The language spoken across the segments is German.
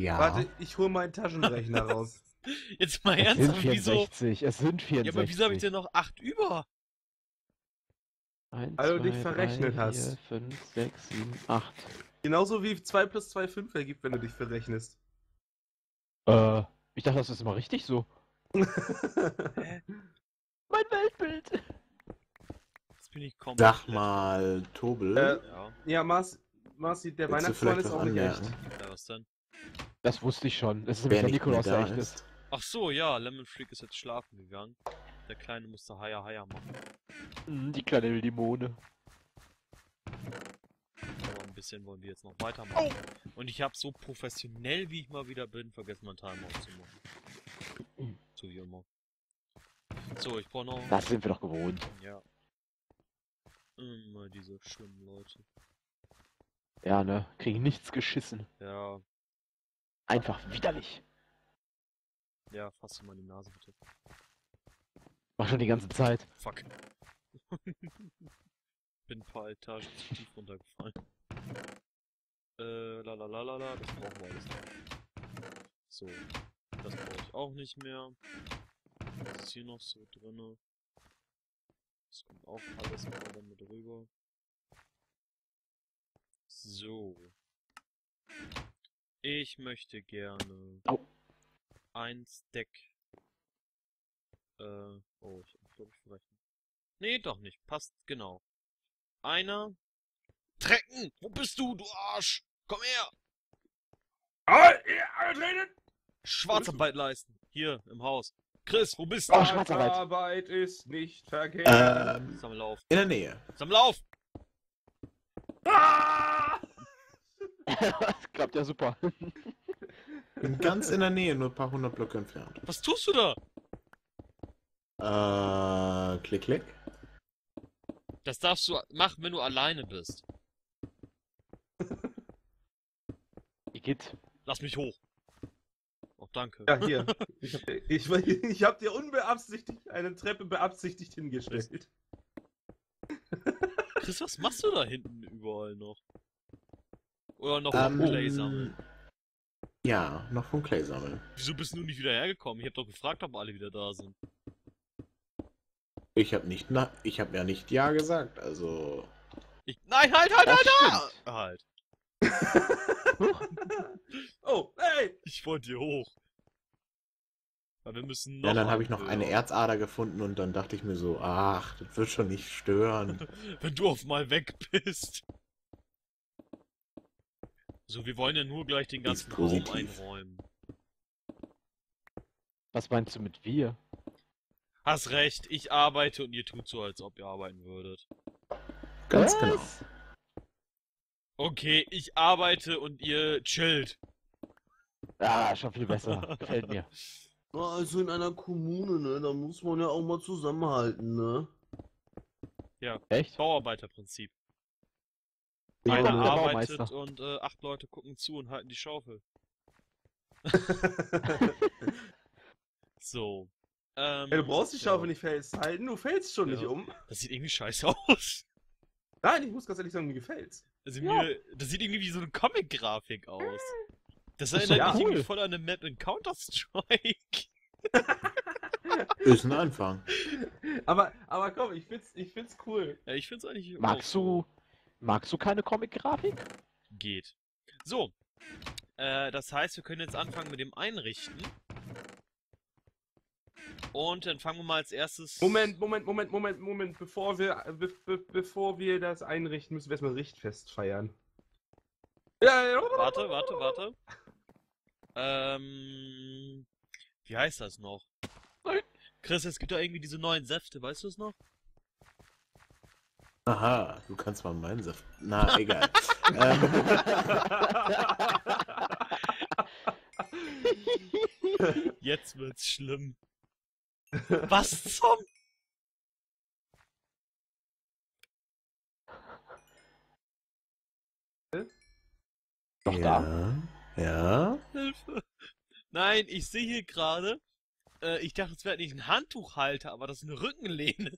Ja. Warte, ich hole meinen Taschenrechner raus. Jetzt mal Es sind ernsthaft, wieso? 64, es sind 64. Ja, aber wieso habe ich denn noch 8 über? 1, Weil du 2, dich verrechnet 3, 4, hast. 5, 6, 7, 8. Genauso wie 2 plus 2 5 ergibt, wenn du dich verrechnest. Ich dachte, das ist immer richtig so. Hä? Mein Weltbild! Jetzt bin ich komplett. Sag mal, Tobel, Ja, Ja, Marci, der willst du Weihnachtsmann vielleicht ist was auch nicht echt. anmerken? ja, was denn? Das wusste ich schon. Es ist Wer nämlich der nicht mehr Nikolaus, der da echt ist. ist. Ach so, ja, Lemon Freak ist jetzt schlafen gegangen. Der Kleine musste Haya Haya machen. Die kleine Limone. Aber ein bisschen wollen wir jetzt noch weitermachen. Und ich habe so professionell, wie ich mal wieder bin, vergessen, mein Timer auszumachen. So wie immer. So, ich brauche noch... Das sind wir doch gewohnt. Ja. Immer diese schlimmen Leute. Ja, ne? Kriegen nichts geschissen. Ja, Einfach widerlich. ja, fass dir mal in die Nase, bitte. Mach schon die ganze Zeit. Fuck. Bin ein paar Etagen zu tief runtergefallen. Lalalala, das brauchen wir alles nicht. So, das brauche ich auch nicht mehr. Was ist hier noch so drinne? Das kommt auch alles mal mit rüber. So. Ich möchte gerne Au. ein Stack. Oh, ich glaube, ich verrechne. Nee, doch nicht. Passt genau. Einer. Trecken! Wo bist du, du Arsch? Komm her! Schwarzarbeit leisten. Hier, im Haus. Chris, wo bist du? Oh, Schwarzarbeit. Arbeit ist nicht verkehrt. Sammel auf. In der Nähe. Sammel auf! Das klappt ja super. Bin ganz in der Nähe, nur ein paar hundert Blöcke entfernt. Was tust du da? Klick, klick. Das darfst du machen, wenn du alleine bist. Igitt. Lass mich hoch. Oh, danke. Ja, hier. Ich hab dir unbeabsichtigt eine Treppe beabsichtigt hingestellt. Chris, was machst du da hinten überall noch? Oder noch vom Clay sammeln? Ja, noch vom Clay sammeln. Wieso bist du nicht wieder hergekommen? Ich hab doch gefragt, ob alle wieder da sind. Ich hab ja nicht ja gesagt, also. Nein, halt! Das stimmt. Halt. Oh, hey! Ich wollte hier hoch. Weil wir müssen noch. Ja, dann habe ich noch höher. eine Erzader gefunden und dann dachte ich mir so, ach, das wird schon nicht stören. Wenn du auf mal weg bist. So, wir wollen ja nur gleich den ganzen Raum positiv. einräumen. Was meinst du mit wir? Hast recht, ich arbeite und ihr tut so, als ob ihr arbeiten würdet. Ganz Was? genau. Okay, ich arbeite und ihr chillt. Ah, schon viel besser. Gefällt mir. Also in einer Kommune, ne, da muss man ja auch mal zusammenhalten, ne? Ja, Echt? Bauarbeiterprinzip. Ja, Einer der arbeitet Baumeister. und 8 Leute gucken zu und halten die Schaufel. So. Ja, du brauchst die so. Schaufel nicht festhalten, du fällst schon Ja. nicht um. Das sieht irgendwie scheiße aus. Nein, ich muss ganz ehrlich sagen, mir gefällt's. Also Ja. das sieht irgendwie wie so eine Comic-Grafik aus. Das ist erinnert doch mich cool. irgendwie voll an eine Map in Counter-Strike. Ist ein Anfang. Aber komm, ich find's cool. Ja, ich find's eigentlich Magst du keine Comic-Grafik? geht. So. Das heißt, wir können jetzt anfangen mit dem Einrichten. Und dann fangen wir mal als erstes... Moment. Bevor wir das einrichten, müssen wir erstmal Richtfest feiern. Ja. Warte. Wie heißt das noch? Nein. Chris, es gibt da irgendwie diese neuen Säfte, weißt du es noch? Aha, du kannst mal meinen Saft. Na, egal. Jetzt wird's schlimm. Was zum... Doch da. Ja. Hilfe. Nein, ich sehe hier gerade... ich dachte, es wäre nicht ein Handtuchhalter, aber das ist eine Rückenlehne.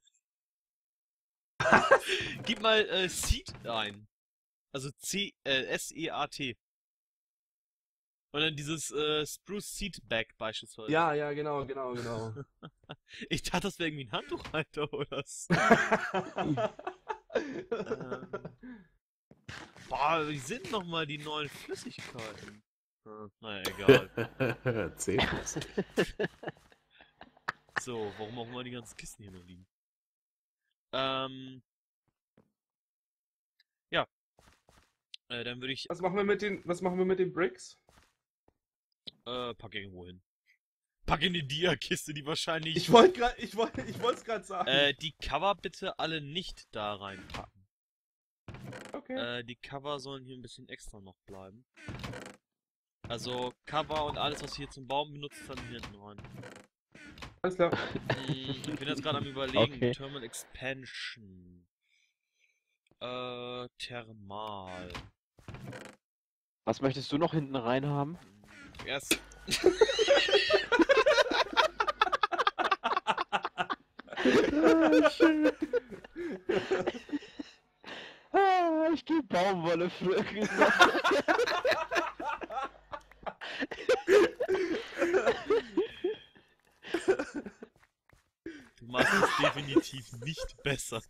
Gib mal Seat ein. Also S-E-A-T. Und dann dieses Spruce Seed Bag beispielsweise. Ja, ja, genau, genau, genau. Ich dachte, das wäre irgendwie ein Handtuchhalter oder so. Boah, wie sind nochmal die neuen Flüssigkeiten? Naja, egal. 10. So, warum auch immer die ganzen Kisten hier noch liegen. Ja. Dann würde ich, Was machen wir mit den Bricks? pack irgendwo hin. Pack in die Dia-Kiste, die wahrscheinlich... Ich wollte es gerade sagen. die Cover bitte alle nicht da reinpacken. Okay. Die Cover sollen hier ein bisschen extra noch bleiben. Also, Cover und alles, was wir hier zum Bauen benutzt, dann hier hinten rein. Alles klar. Ich bin jetzt gerade am Überlegen, Okay. Thermal Expansion. Thermal. Was möchtest du noch hinten rein haben? Erst. Ich geh Baumwolle pflücken. Du machst es definitiv nicht besser.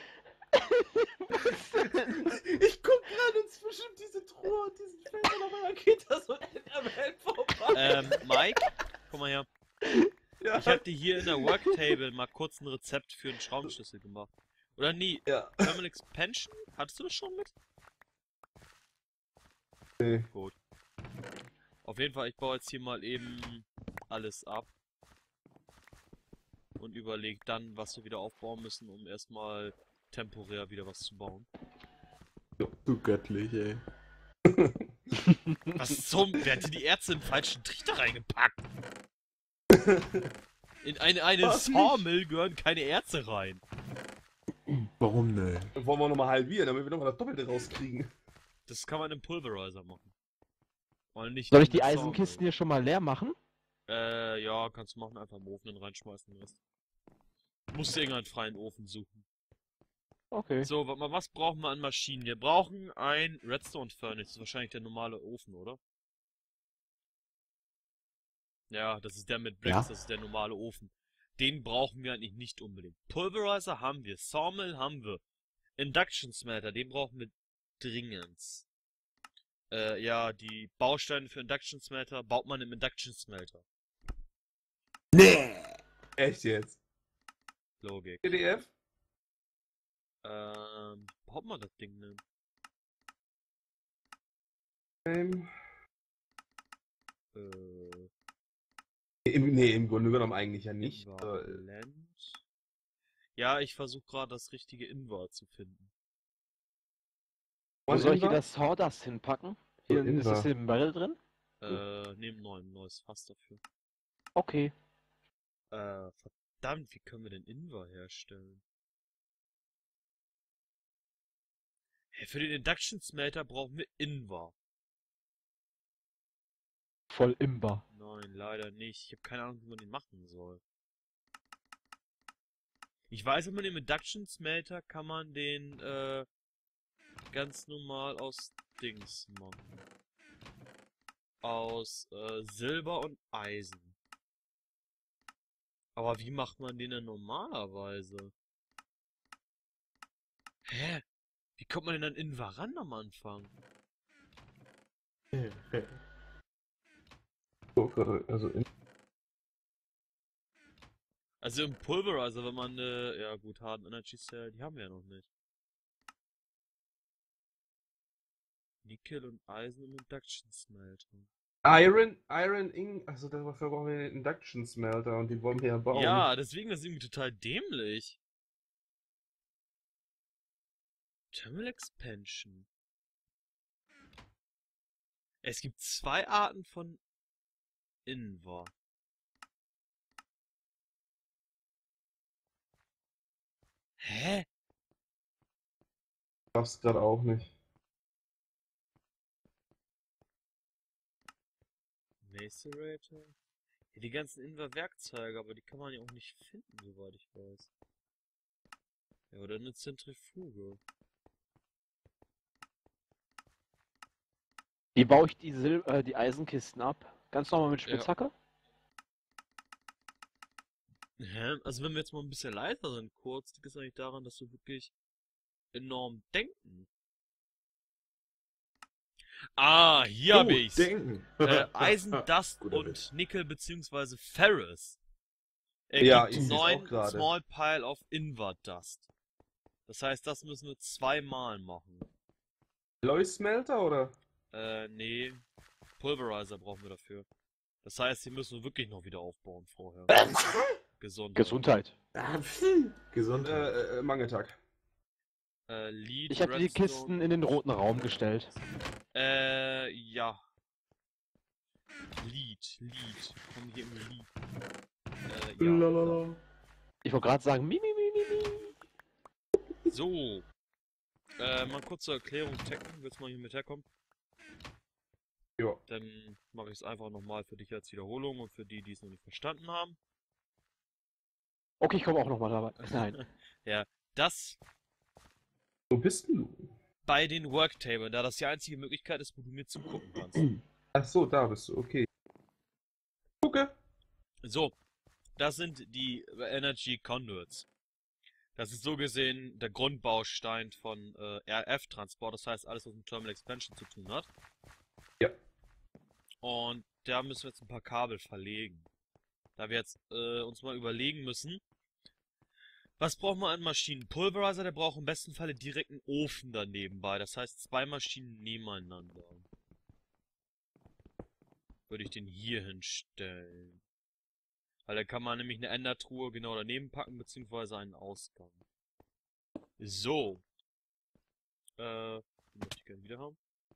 Ich guck gerade inzwischen diese Truhe und diesen Feld und auf einmal geht da so ein Enderman vorbei. Mike, guck mal her. Ja. Ich hab dir hier in der Worktable mal kurz ein Rezept für einen Schraubenschlüssel gemacht. Oder nie? Ja. Thermal Expansion? Hattest du das schon mit? Nee. Gut. Auf jeden Fall, ich baue jetzt hier mal eben alles ab. Und überleg dann, was wir wieder aufbauen müssen, um erstmal temporär wieder was zu bauen. Du göttlich, ey. Was zum... Wer hat hier die Ärzte im falschen Trichter reingepackt? In eine Was nicht? Sawmill gehören keine Erze rein. Warum ne? Dann wollen wir nochmal halbieren, damit wir nochmal das Doppelte rauskriegen. Das kann man im Pulverizer machen. Und nicht Soll ich in die der Eisenkisten hier schon mal leer machen? Sawmill. Ja, kannst du machen. Einfach im Ofen dann reinschmeißen. Den Rest. Musst du irgendeinen freien Ofen suchen. Okay. So, was brauchen wir an Maschinen? Wir brauchen ein Redstone Furnace. Das ist wahrscheinlich der normale Ofen, oder? Ja, das ist der mit Bricks, Ja. das ist der normale Ofen. Den brauchen wir eigentlich nicht unbedingt. Pulverizer haben wir, Sawmill haben wir. Induction Smelter, den brauchen wir dringend. Ja, die Bausteine für Induction Smelter baut man im Induction Smelter. Nee! Echt jetzt? Logik. PDF? Baut man das Ding denn? Nee, im Grunde genommen eigentlich ja nicht. Invalent. Ja, ich versuche gerade das richtige Invar zu finden. Wo soll ich hier Invar? das Sawdust hinpacken? Hier, ist das Invar. hier im Barrel drin? Nehmen ein neues Fass dafür. Okay. Verdammt, wie können wir denn Invar herstellen? Hey, für den Induction Smelter brauchen wir Invar. Voll imbar. Nein, leider nicht. Ich habe keine Ahnung, wie man den machen soll. Ich weiß, wenn man den Induction Smelter kann man den ganz normal aus Dings machen. Aus Silber und Eisen. Aber wie macht man den denn normalerweise? Hä? Wie kommt man denn an Invar ran am Anfang? Also im Pulverizer, wenn man ja gut, Harden Energy Cell, die haben wir ja noch nicht. Nickel und Eisen im Induction Smelter. Also dafür brauchen wir den Induction Smelter und den wollen wir ja bauen. Ja, deswegen ist es irgendwie total dämlich. Thermal Expansion. Es gibt zwei Arten von Invar. Hä? Ich schaff's gerade auch nicht. Macerator? Ja, die ganzen Invar-Werkzeuge, aber die kann man ja auch nicht finden, soweit ich weiß. Ja, oder eine Zentrifuge. Wie baue ich die Eisenkisten ab? Ganz normal mit Ja. Spitzhacke? Hä? Also wenn wir jetzt mal ein bisschen leiser sind, kurz, liegt es eigentlich daran, dass wir wirklich enorm denken. Ah, hier hab ich's. denken. Eisen, Dust Guter und Witz. Nickel bzw. Ferrous. Ja, Ergibt ich seh's auch 9 gerade. Small Pile of Invert Dust. Das heißt, das müssen wir zweimal machen. Lois Smelter oder? Nee. Pulverizer brauchen wir dafür. Das heißt, die müssen wir wirklich noch wieder aufbauen vorher. Gesundheit. Gesundheit. Gesundheit. Mangeltag. Lead, Ich habe die Redstone. Kisten in den roten Raum gestellt. Ja. Lead. Komm hier im Lead. Ja. Lalalala. Ich wollte gerade sagen, mi. So. Mal kurz zur Erklärung, Tekken. Willst du mal hier mit herkommen? Ja. Dann mache ich es einfach nochmal für dich als Wiederholung und für die, die es noch nicht verstanden haben. Okay, ich komme auch nochmal dabei. Nein. Ja, das Wo bist denn du? bei den Worktable, da das die einzige Möglichkeit ist, wo du mir zugucken kannst. Ach so, da bist du, okay. Gucke. So, das sind die Energy Conduits. Das ist so gesehen der Grundbaustein von RF-Transport, das heißt alles, was mit Thermal Expansion zu tun hat. Ja. Und da müssen wir jetzt ein paar Kabel verlegen. Da wir jetzt uns mal überlegen müssen, was braucht man an Maschinen? Pulverizer, der braucht im besten Falle direkt einen Ofen daneben bei. Das heißt 2 Maschinen nebeneinander. Würde ich den hier hinstellen. Weil da kann man nämlich eine Endertruhe genau daneben packen, beziehungsweise einen Ausgang. So. Den möchte ich gerne wieder haben.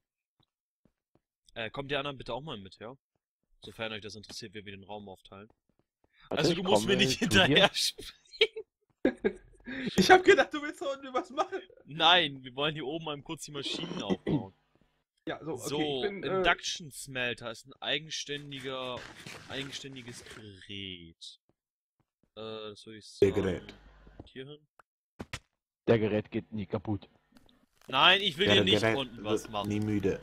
Kommt die anderen bitte auch mal mit, ja? Sofern euch das interessiert, wie wir den Raum aufteilen. Also du musst mir nicht hinterher springen. Ich hab gedacht, du willst da unten was machen. Nein, wir wollen hier oben mal kurz die Maschinen aufbauen. Ja, so, okay, So, ich bin, Induction Smelter ist ein eigenständiges Gerät. Das würde ich Der sagen. Gerät. Hier hin. Der Gerät geht nie kaputt. Nein, ich will Ja, hier der nicht Gerät unten was wird machen. nie müde.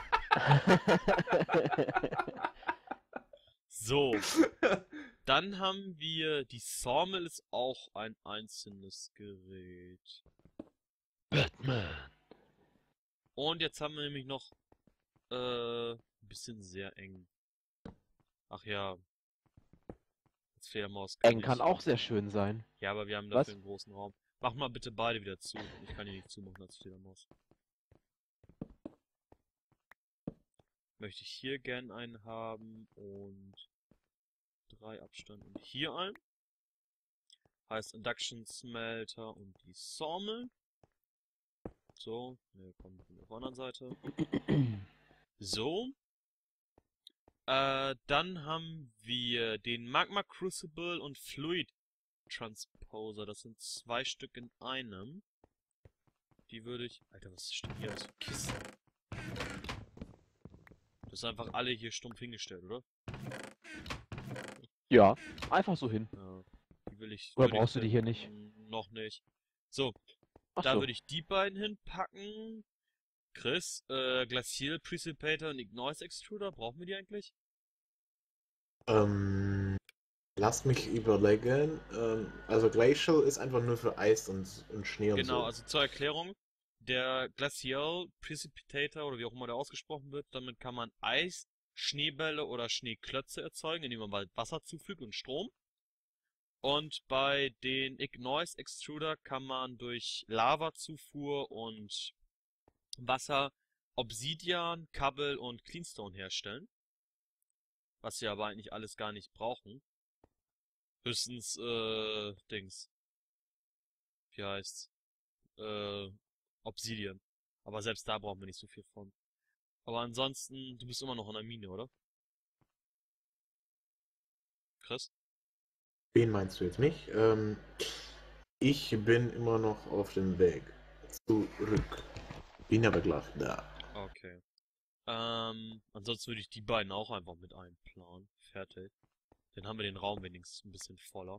So. Dann haben wir, die Sawmill ist auch ein einzelnes Gerät. Batman. Und jetzt haben wir nämlich noch, ein bisschen sehr eng. Ach ja. Jetzt Fledermaus Eng ich. kann auch sehr schön sein. Ja, aber wir haben Was? dafür einen großen Raum. Mach mal bitte beide wieder zu. Ich kann die nicht zumachen als Fledermaus. Möchte ich hier gern einen haben und 3 Abstand und hier ein. Heißt Induction Smelter und die Sawmill. So, wir kommen von der anderen Seite. So. Dann haben wir den Magma Crucible und Fluid Transposer. Das sind 2 Stück in einem. Die würde ich... Alter, was steht hier als Kiste? Das ist einfach alle hier stumpf hingestellt, oder? Ja, einfach so hin. Ja. Die will ich... Oder würde brauchst du ich die hier nicht? Noch nicht. So, Ach da so. würde ich die beiden hinpacken. Chris, Glacial Precipitator und Ignoise Extruder, brauchen wir die eigentlich? Lass mich überlegen. Also Glacial ist einfach nur für Eis und Schnee und Genau, so. also zur Erklärung, der Glacial Precipitator oder wie auch immer der ausgesprochen wird, damit kann man Eis, Schneebälle oder Schneeklötze erzeugen, indem man halt Wasser zufügt und Strom. Und bei den Ignoise Extruder kann man durch Lavazufuhr und Wasser Obsidian, Cobble und Cleanstone herstellen. Was wir aber eigentlich alles gar nicht brauchen. Höchstens, Dings. Wie heißt's? Obsidian. Aber selbst da brauchen wir nicht so viel von. Aber ansonsten, du bist immer noch in der Mine, oder? Chris? Wen meinst du jetzt nicht? Ich bin immer noch auf dem Weg zurück. Bin aber gleich da. Okay. Ansonsten würde ich die beiden auch einfach mit einplanen. Fertig. Dann haben wir den Raum wenigstens ein bisschen voller.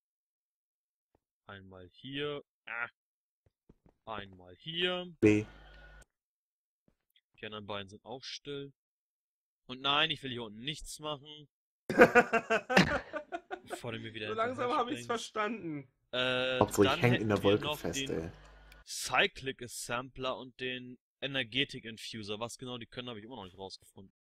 Einmal hier. Einmal hier. B. Die anderen beiden sind auch still. Und nein, ich will hier unten nichts machen. Bevor der mir wieder So langsam habe ich's hinterherspringt. verstanden. Obwohl, Dann ich hänge in der hätten wir Wolke noch fest, den ey. Cyclic Assembler und den Energetic Infuser. Was genau die können, habe ich immer noch nicht rausgefunden.